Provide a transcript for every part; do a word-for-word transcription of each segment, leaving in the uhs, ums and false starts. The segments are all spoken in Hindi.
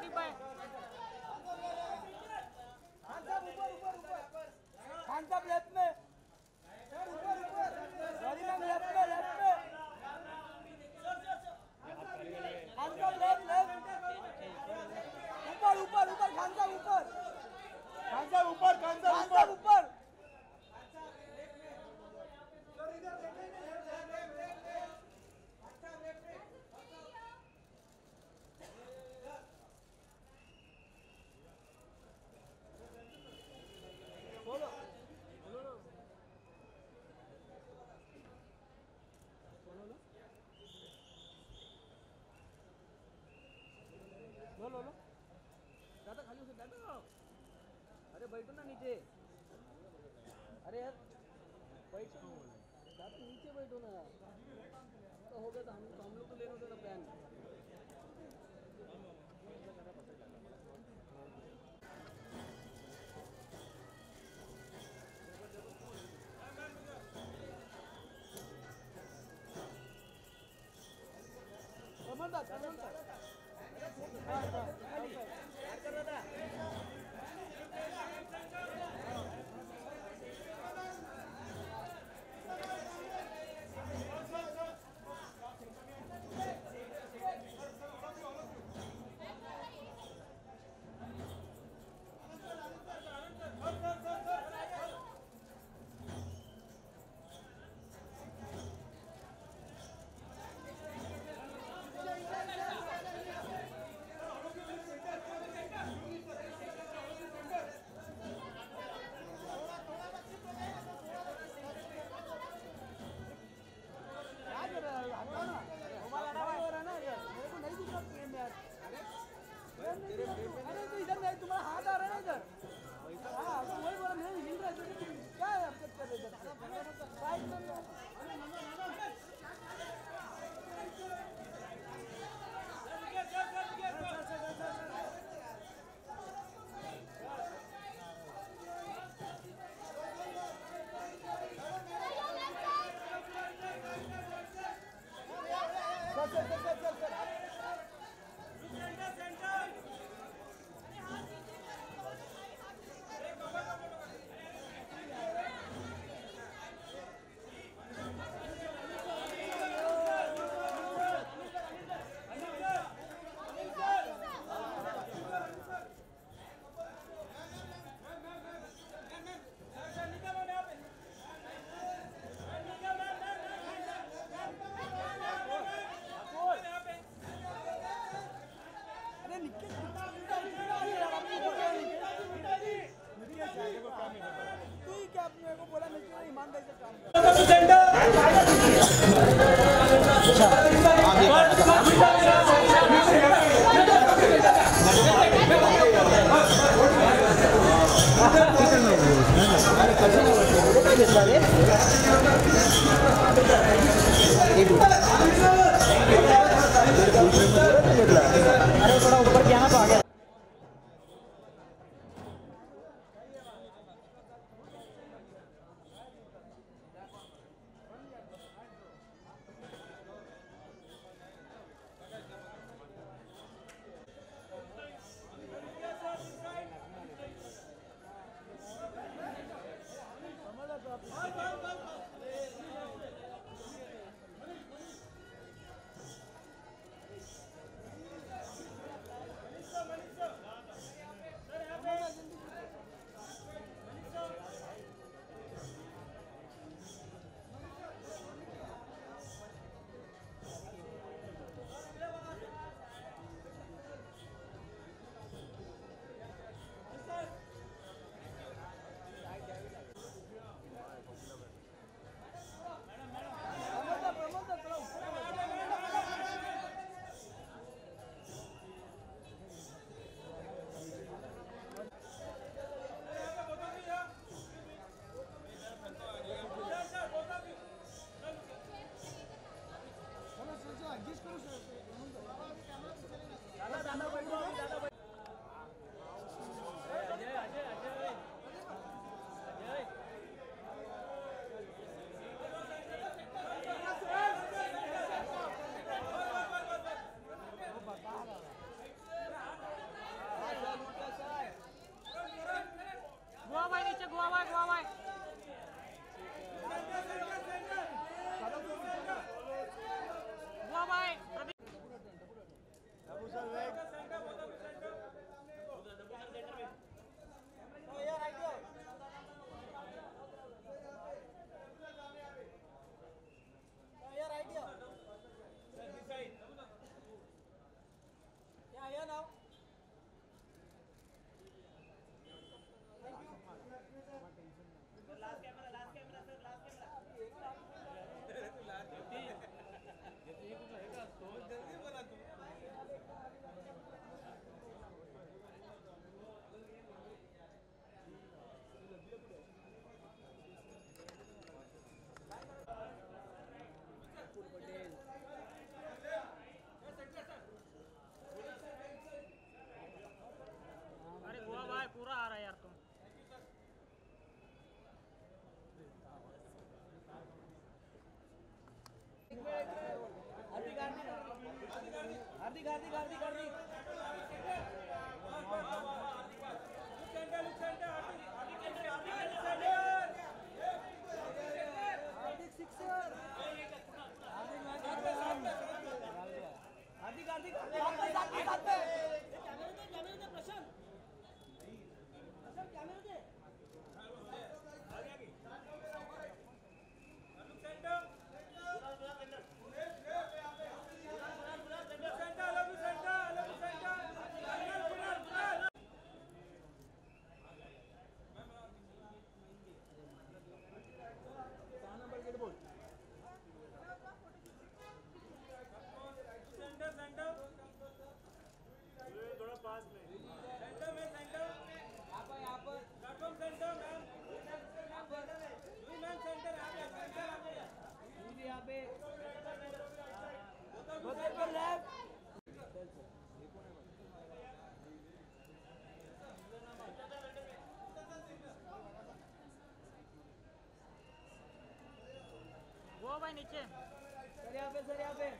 लो लो लो दादा खाली उसे दादा अरे बैठो ना नीचे अरे यार बैठो दादा नीचे बैठो ना तो हो गया तो हम तो हम लोग तो लेना होता प्लान कमलदार कमलदार अरे तो इधर नहीं तुम्हारा हाथ आ रहा है इधर हाँ तो वही बोला मैं हिल रहा है क्या है आप कर रहे इधर साइड में चल चल चल चल चल अरे थोड़ा ऊपर किया ना तो आ गया पूरा आ रहा है यार तुम। हार्दिक हार्दिक हार्दिक हार्दिक हार्दिक हार्दिक हार्दिक सिक्सर हार्दिक हार्दिक प्रशांत कैमरे दे थोड़ा पास में सेंटर में सेंटर यहाँ पर यहाँ पर प्लेटफॉर्म सेंटर मैम यहाँ पर मैम सेंटर यहाँ पे सेंटर यहाँ पे बगल पर लेफ्ट वो भाई नीचे सर यहाँ पे सर यहाँ पे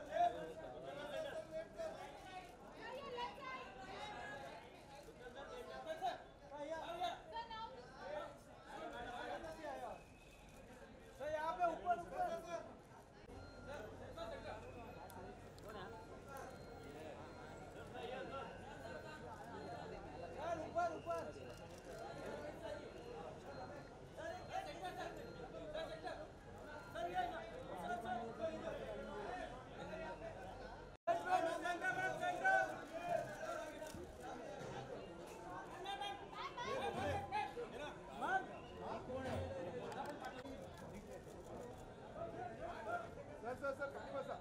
सर यहाँ पे ऊपर ऊपर सर ऊपर ऊपर सर सर कटी बसा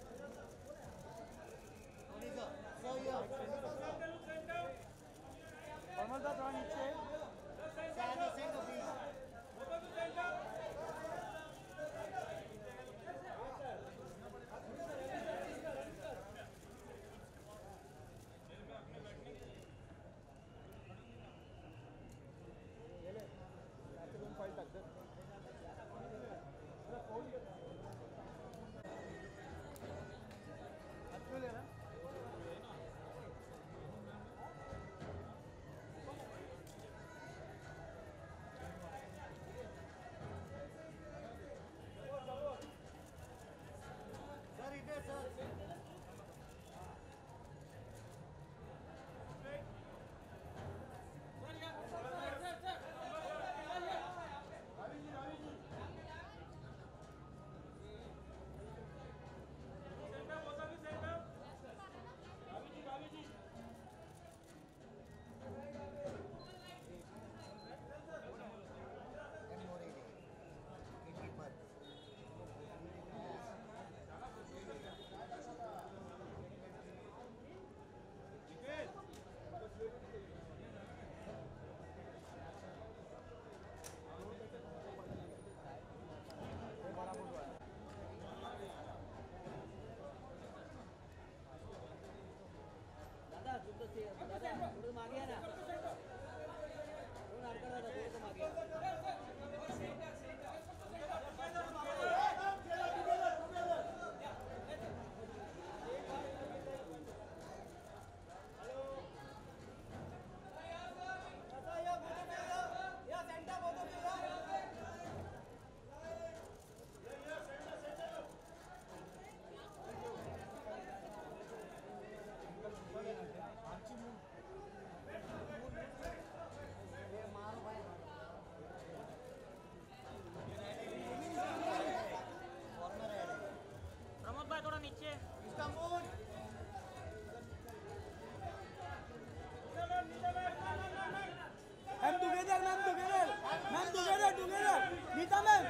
कमल दा थोड़ा नीचे फाइल टाक दे अच्छा ले रहा सर इधर सर दादा तुम तो दादा थोड़ा मागे ना थोड़ा अड़का दादा थोड़ा मागे प्रमोद भाई थोड़ा नीचे। Ma'am together ma'am together ma'am together together Neeta ma'am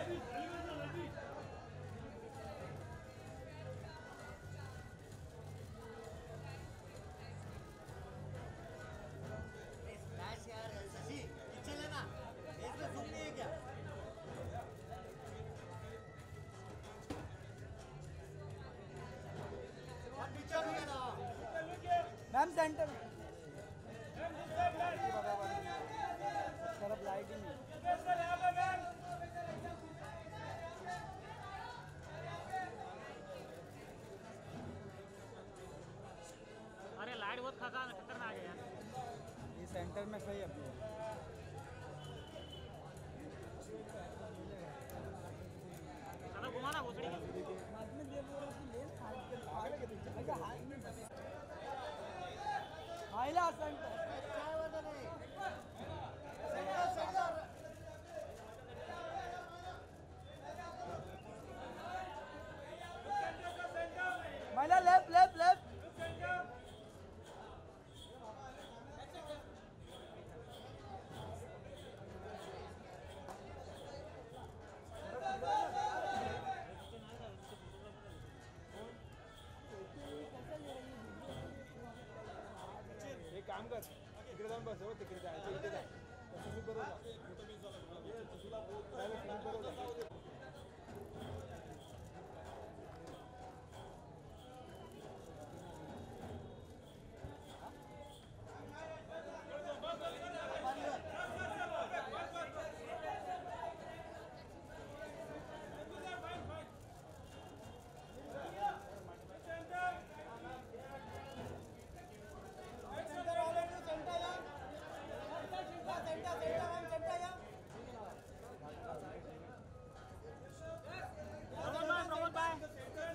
ma'am centre lighting है। सर यहाँ पे मैम अरे लाइट बहुत खतरनाक खतरनाक है यार। ये सेंटर में सही अपने चलो घुमाना भोसड़ी की। हाइला सेंटर महिला लेफ्ट लेफ्ट लेफ्ट एक काम कर तिकडे जाऊन बस हो तिकडे जायचं इथे जा तसं मी बरोबर बरोबर प्रमोद भाई प्रमोद भाई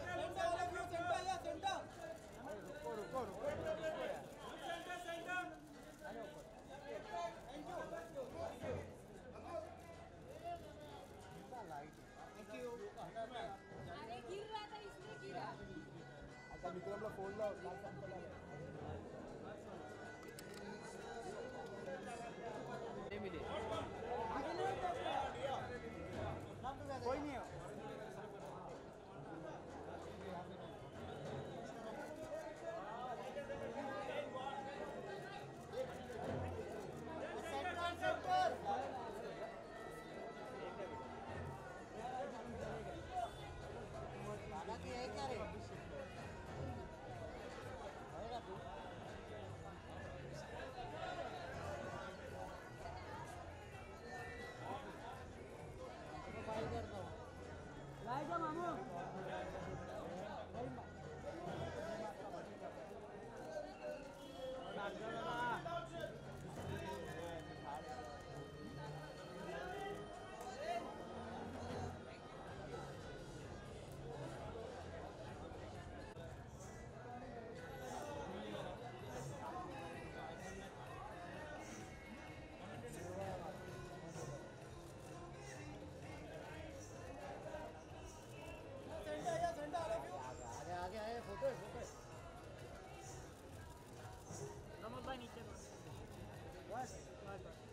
अरे गिर रहा था इसलिए गिरा। आता विक्रमला फोन लाव लाल संपला कोई नहीं है। लाएगा मामू प्रमोद भाई नीचे बस बस बस बस।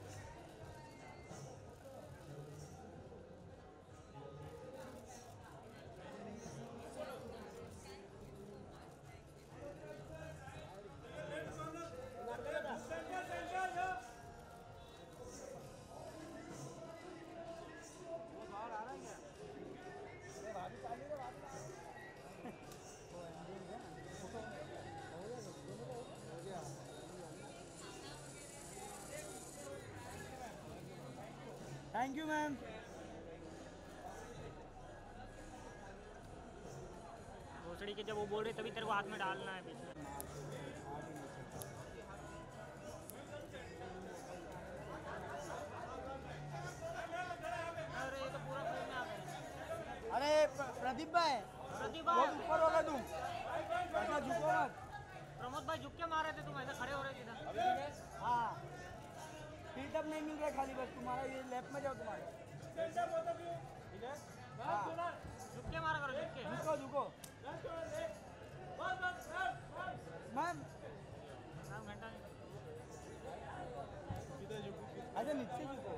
Thank you ma'am. भोसड़ी के जब वो बोल रहे तभी तेरे को हाथ में डालना है बीच में। अरे ये तो पूरा फ्रेम में आ गया। अरे प्र- प्रदीप भाई प्रदीप वो भाई ऊपर वाला तुम ऐसा झुको मत। प्रमोद भाई झुक के मार रहे थे, तुम ऐसे खड़े हो रहे थे इधर। हाँ फीट अप नहीं मिल रहा है खाली बस तुम्हारा ये लेफ्ट में जाओ तुम्हारे। हाँ झुक के मारा करो, झुक के। झुको झुको मैम नाम घंटा नहीं। अच्छा नीचे झुको।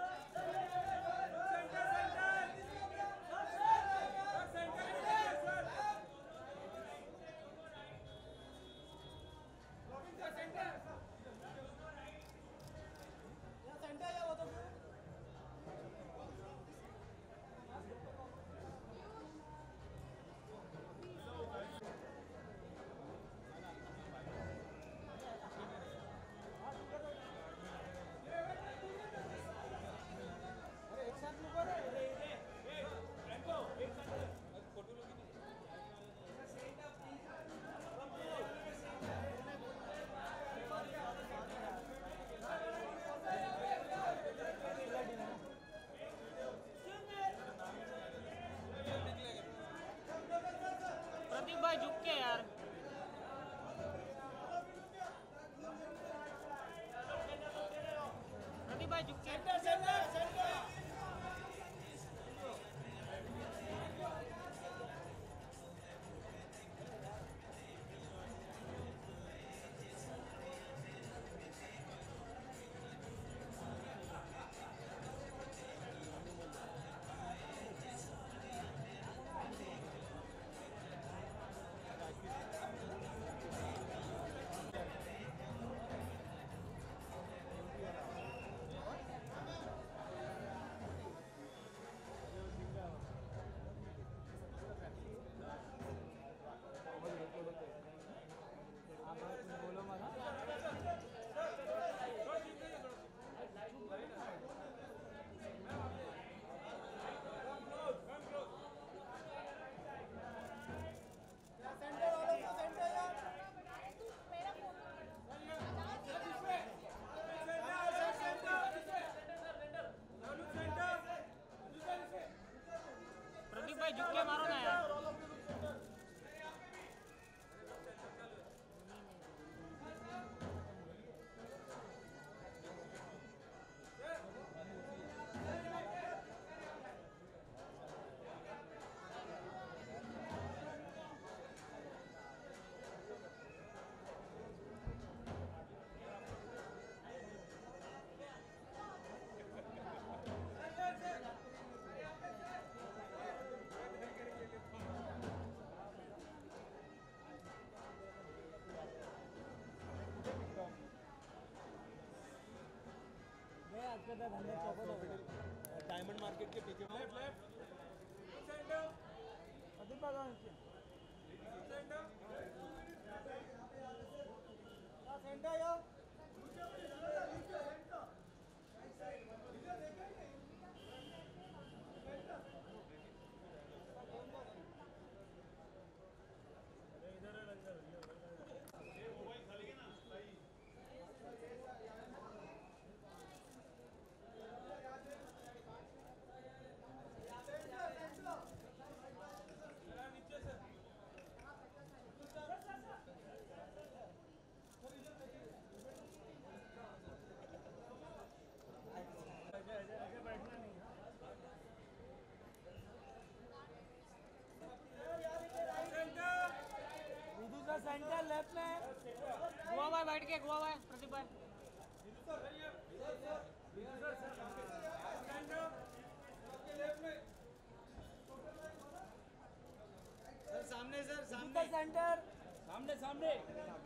प्रदीप भाई झुक के यार। प्रदीप भाई झुक के। प्रदीप भाई झुक के मारो ना यार। डायमंड मार्केट के पीछे लेफ्ट लेफ्ट सेंटर अभी बागा नीचे सेंटर सेंटर या सेंटर लेफ्ट में गोवा भाई बैठ के, गोवा भाई प्रदीप भाई। सर सामने, सर सामने सेंटर सामने सामने